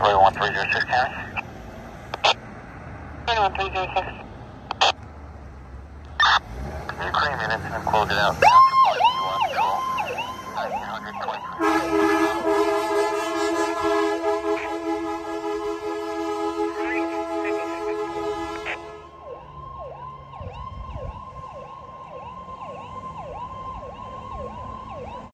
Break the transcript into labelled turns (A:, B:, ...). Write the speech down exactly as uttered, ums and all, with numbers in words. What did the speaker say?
A: Roy one three zero six County.
B: one three zero six.
A: New cream units and close it out. County one control. nineteen twenty-three.